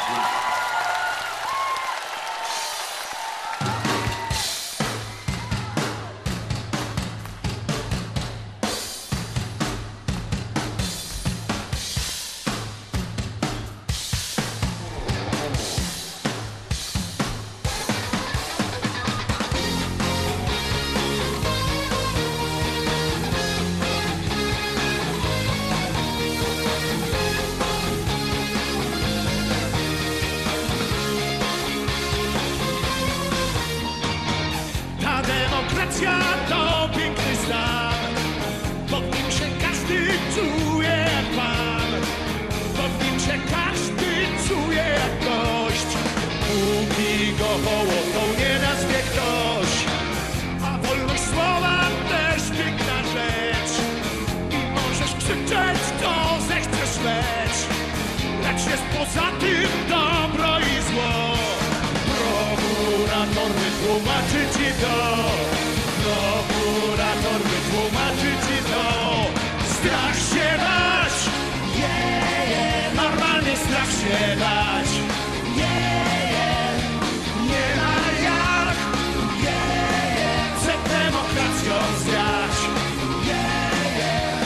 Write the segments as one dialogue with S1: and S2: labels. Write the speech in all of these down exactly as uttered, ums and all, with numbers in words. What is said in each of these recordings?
S1: Demokracja to piękny stan, bo w nim się każdy czuje jak pan, bo w nim się każdy czuje jak gość, póki go hołotą nie nazwie ktoś. A wolność słowa też piękna rzecz i możesz krzyczeć, co zechcesz leć, lecz jest poza tym dobro i zło. Prokurator wytłumaczy ci to, prokurator wytłumaczy ci to. Strach się bać, yeah, yeah. Normalnie strach się bać, yeah, yeah. Nie ma jak, yeah, yeah. Przed demokracją zgrać, yeah, yeah.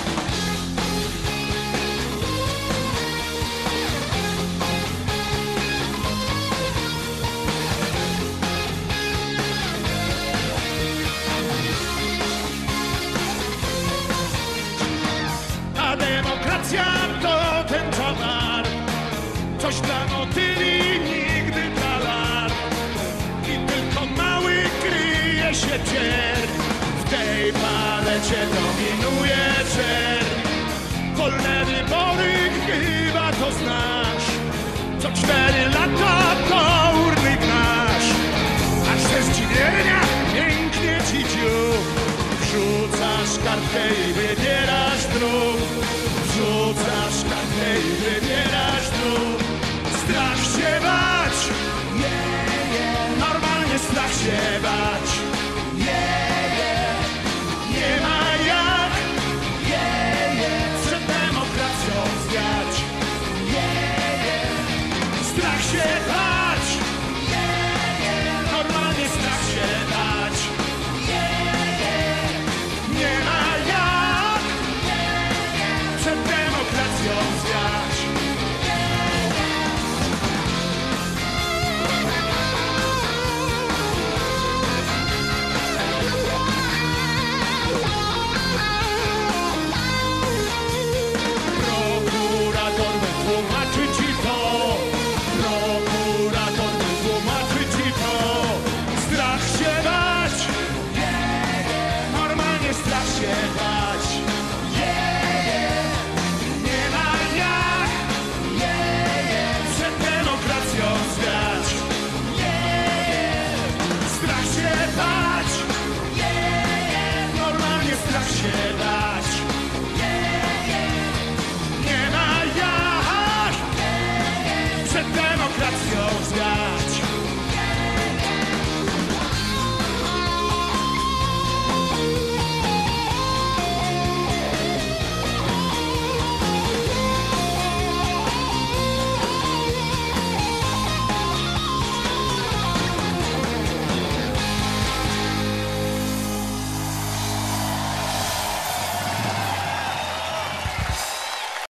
S1: Demokracja to ten czamar, coś dla motyli, nigdy dla lat. I tylko mały kryje się czerń, w tej palecie dominuje czerń. Wolne wybory chyba to znasz, co cztery lata do urny grasz, aż ze zdziwienia pięknie ci dziób. Wrzucasz kartkę i wybierasz druk, wrzucasz kartkę i wybierasz druk. Strach się bać, yeah, yeah. Normalnie strach się bać, yeah, yeah. Nie ma jak, yeah, yeah. Przed demokracją zwiać, yeah, yeah. Strach się bać.